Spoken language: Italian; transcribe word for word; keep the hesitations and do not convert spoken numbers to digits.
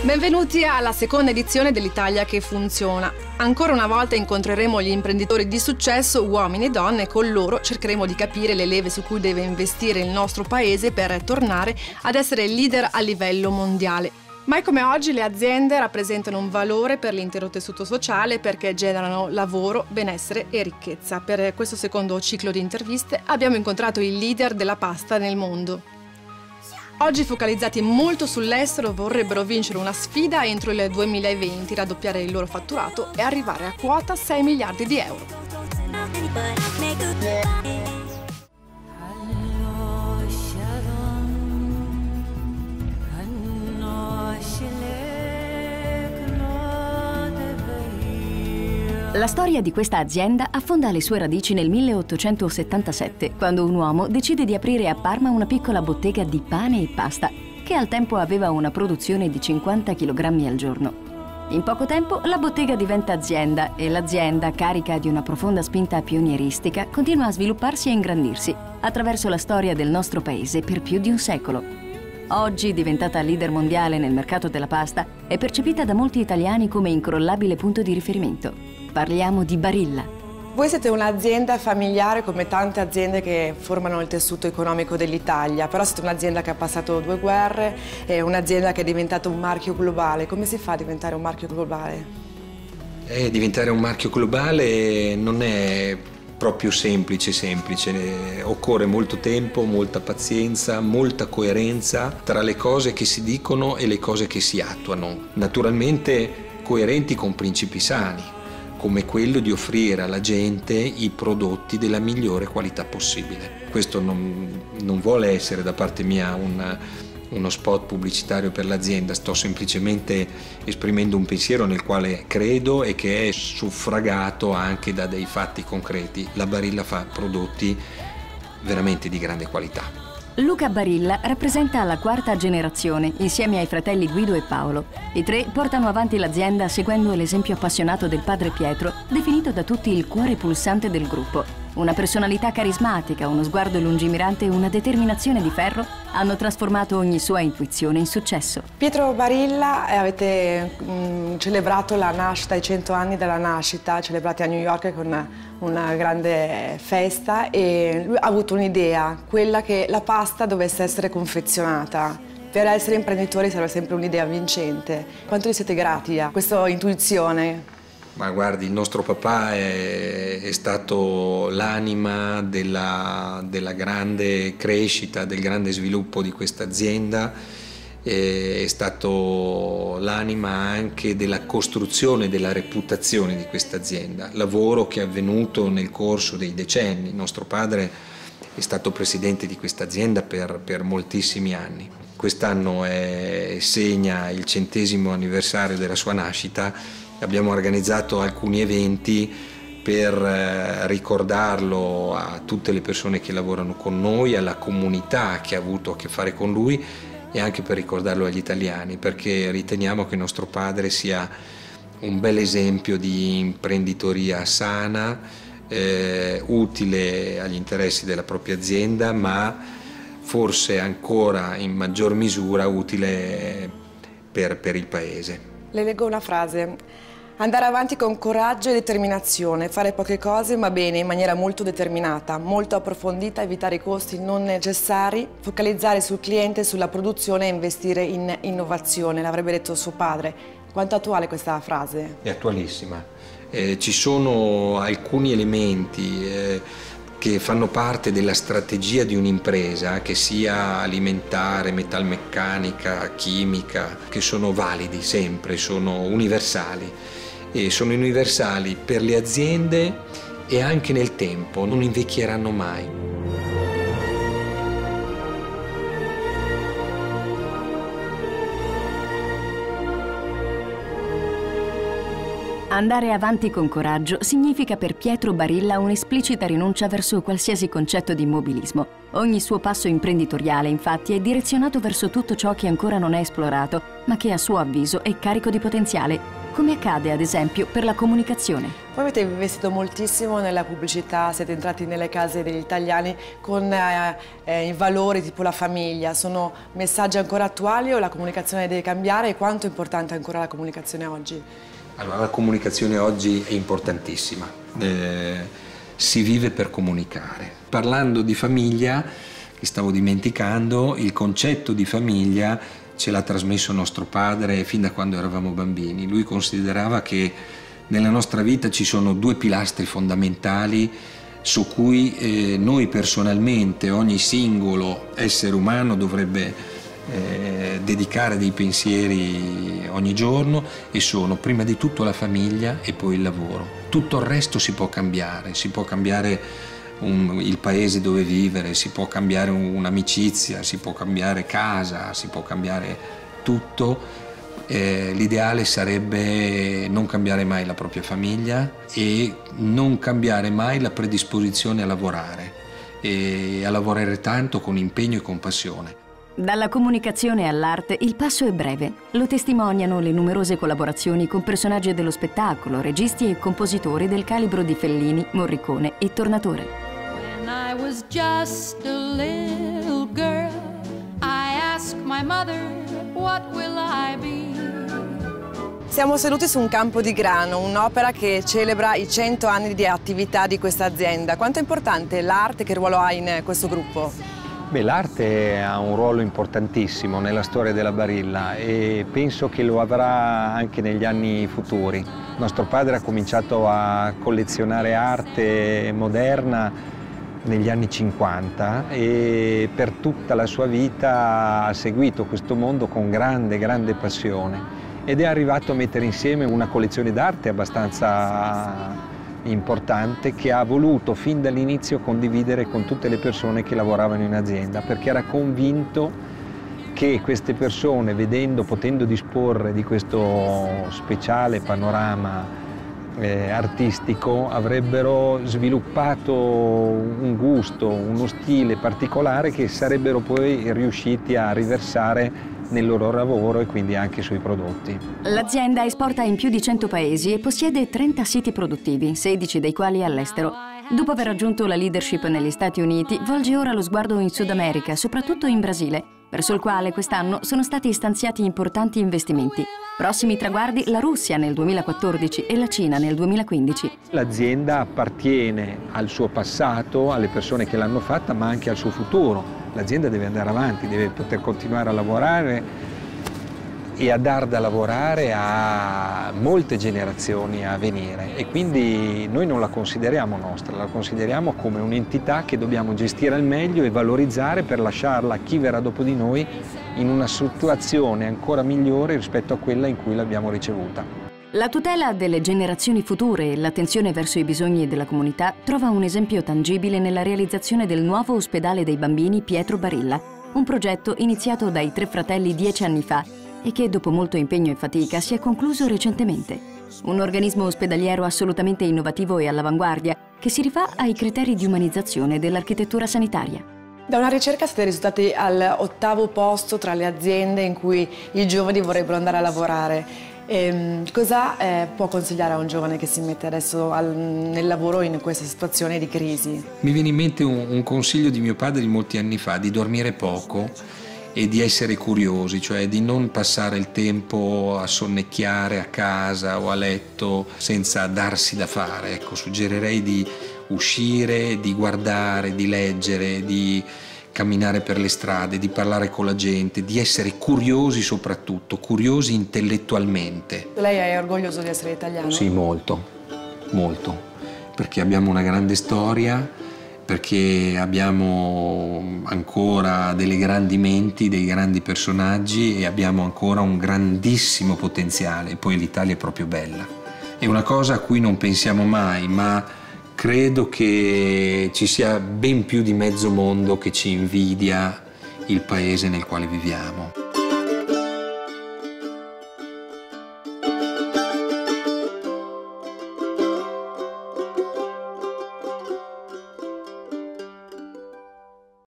Benvenuti alla seconda edizione dell'Italia che funziona. Ancora una volta incontreremo gli imprenditori di successo, uomini e donne, e con loro cercheremo di capire le leve su cui deve investire il nostro paese per tornare ad essere leader a livello mondiale. Mai come oggi le aziende rappresentano un valore per l'intero tessuto sociale perché generano lavoro, benessere e ricchezza. Per questo secondo ciclo di interviste abbiamo incontrato i leader della pasta nel mondo. Oggi, focalizzati molto sull'estero, vorrebbero vincere una sfida entro il duemilaventi, raddoppiare il loro fatturato e arrivare a quota sei miliardi di euro. La storia di questa azienda affonda le sue radici nel milleottocentosettantasette, quando un uomo decide di aprire a Parma una piccola bottega di pane e pasta, che al tempo aveva una produzione di cinquanta chilogrammi al giorno. In poco tempo la bottega diventa azienda e l'azienda, carica di una profonda spinta pionieristica, continua a svilupparsi e ingrandirsi attraverso la storia del nostro paese per più di un secolo. Oggi, diventata leader mondiale nel mercato della pasta, è percepita da molti italiani come incrollabile punto di riferimento. Parliamo di Barilla. Voi siete un'azienda familiare come tante aziende che formano il tessuto economico dell'Italia, però siete un'azienda che ha passato due guerre, è un'azienda che è diventata un marchio globale. Come si fa a diventare un marchio globale? Eh, diventare un marchio globale non è proprio semplice, semplice. Occorre molto tempo, molta pazienza, molta coerenza tra le cose che si dicono e le cose che si attuano. Naturalmente coerenti con principi sani, come quello di offrire alla gente i prodotti della migliore qualità possibile. Questo non, non vuole essere da parte mia un, uno spot pubblicitario per l'azienda, sto semplicemente esprimendo un pensiero nel quale credo e che è suffragato anche da dei fatti concreti. La Barilla fa prodotti veramente di grande qualità. Luca Barilla rappresenta la quarta generazione insieme ai fratelli Guido e Paolo. I tre portano avanti l'azienda seguendo l'esempio appassionato del padre Pietro, definito da tutti il cuore pulsante del gruppo. Una personalità carismatica, uno sguardo lungimirante e una determinazione di ferro hanno trasformato ogni sua intuizione in successo. Pietro Barilla, avete mh, celebrato la nascita, i cento anni della nascita, celebrati a New York con una grande festa, e lui ha avuto un'idea, quella che la pasta dovesse essere confezionata. Per essere imprenditori serve sempre un'idea vincente. Quanto gli siete grati a questa intuizione? Ma guardi, il nostro papà è, è stato l'anima della, della grande crescita, del grande sviluppo di questa azienda, è stato l'anima anche della costruzione della reputazione di questa azienda, lavoro che è avvenuto nel corso dei decenni. Il nostro padre è stato presidente di questa azienda per, per moltissimi anni. Quest'anno segna il centesimo anniversario della sua nascita. Abbiamo organizzato alcuni eventi per eh, ricordarlo a tutte le persone che lavorano con noi, alla comunità che ha avuto a che fare con lui e anche per ricordarlo agli italiani, perché riteniamo che nostro padre sia un bel esempio di imprenditoria sana, eh, utile agli interessi della propria azienda, ma forse ancora in maggior misura utile per, per il paese. Le leggo una frase. Andare avanti con coraggio e determinazione, fare poche cose ma bene, in maniera molto determinata, molto approfondita, evitare i costi non necessari, focalizzare sul cliente, sulla produzione e investire in innovazione, l'avrebbe detto suo padre. Quanto attuale questa frase? È attualissima. Eh, ci sono alcuni elementi eh, che fanno parte della strategia di un'impresa, che sia alimentare, metalmeccanica, chimica, che sono validi sempre, sono universali. E sono universali per le aziende e anche nel tempo, non invecchieranno mai. Andare avanti con coraggio significa per Pietro Barilla un'esplicita rinuncia verso qualsiasi concetto di immobilismo. Ogni suo passo imprenditoriale, infatti, è direzionato verso tutto ciò che ancora non è esplorato, ma che a suo avviso è carico di potenziale. come accade ad esempio per la comunicazione. Voi avete investito moltissimo nella pubblicità, siete entrati nelle case degli italiani con eh, eh, i valori tipo la famiglia. Sono messaggi ancora attuali o la comunicazione deve cambiare e quanto è importante ancora la comunicazione oggi? Allora, la comunicazione oggi è importantissima, eh, si vive per comunicare. Parlando di famiglia, che stavo dimenticando, il concetto di famiglia ce l'ha trasmesso nostro padre fin da quando eravamo bambini. Lui considerava che nella nostra vita ci sono due pilastri fondamentali su cui eh, noi personalmente, ogni singolo essere umano dovrebbe Eh, dedicare dei pensieri ogni giorno, e sono prima di tutto la famiglia e poi il lavoro. Tutto il resto si può cambiare, si può cambiare un, il paese dove vivere, si può cambiare un'amicizia, si può cambiare casa, si può cambiare tutto. Eh, l'ideale sarebbe non cambiare mai la propria famiglia e non cambiare mai la predisposizione a lavorare e a lavorare tanto con impegno e con passione. Dalla comunicazione all'arte il passo è breve. Lo testimoniano le numerose collaborazioni con personaggi dello spettacolo, registi e compositori del calibro di Fellini, Morricone e Tornatore. When I was just a little girl, I asked my mother, what will I be? Siamo seduti su un campo di grano, un'opera che celebra i cento anni di attività di questa azienda. Quanto è importante l'arte, che ruolo ha in questo gruppo? Beh, l'arte ha un ruolo importantissimo nella storia della Barilla e penso che lo avrà anche negli anni futuri. Nostro padre ha cominciato a collezionare arte moderna negli anni cinquanta e per tutta la sua vita ha seguito questo mondo con grande, grande passione ed è arrivato a mettere insieme una collezione d'arte abbastanza importante che ha voluto fin dall'inizio condividere con tutte le persone che lavoravano in azienda, perché era convinto che queste persone, vedendo, potendo disporre di questo speciale panorama eh, artistico, avrebbero sviluppato un gusto, uno stile particolare che sarebbero poi riusciti a riversare nel loro lavoro e quindi anche sui prodotti. L'azienda esporta in più di cento paesi e possiede trenta siti produttivi, sedici dei quali all'estero. Dopo aver raggiunto la leadership negli Stati Uniti, volge ora lo sguardo in Sud America, soprattutto in Brasile, verso il quale quest'anno sono stati stanziati importanti investimenti. Prossimi traguardi la Russia nel duemilaquattordici e la Cina nel duemilaquindici. L'azienda appartiene al suo passato, alle persone che l'hanno fatta, ma anche al suo futuro. L'azienda deve andare avanti, deve poter continuare a lavorare e a dar da lavorare a molte generazioni a venire e quindi noi non la consideriamo nostra, la consideriamo come un'entità che dobbiamo gestire al meglio e valorizzare per lasciarla a chi verrà dopo di noi in una situazione ancora migliore rispetto a quella in cui l'abbiamo ricevuta. La tutela delle generazioni future e l'attenzione verso i bisogni della comunità trova un esempio tangibile nella realizzazione del nuovo ospedale dei bambini Pietro Barilla, un progetto iniziato dai tre fratelli dieci anni fa e che dopo molto impegno e fatica si è concluso recentemente. Un organismo ospedaliero assolutamente innovativo e all'avanguardia che si rifà ai criteri di umanizzazione dell'architettura sanitaria. Da una ricerca siete risultati all'ottavo posto tra le aziende in cui i giovani vorrebbero andare a lavorare. E cosa eh, può consigliare a un giovane che si mette adesso al, nel lavoro in questa situazione di crisi? Mi viene in mente un, un consiglio di mio padre di molti anni fa, di dormire poco e di essere curiosi, cioè di non passare il tempo a sonnecchiare a casa o a letto senza darsi da fare. Ecco, suggerirei di uscire, di guardare, di leggere, di camminare per le strade, di parlare con la gente, di essere curiosi soprattutto, curiosi intellettualmente. Lei è orgoglioso di essere italiano? Sì, molto, molto, perché abbiamo una grande storia, perché abbiamo ancora delle grandi menti, dei grandi personaggi e abbiamo ancora un grandissimo potenziale. Poi l'Italia è proprio bella. È una cosa a cui non pensiamo mai, ma credo che ci sia ben più di mezzo mondo che ci invidia il paese nel quale viviamo.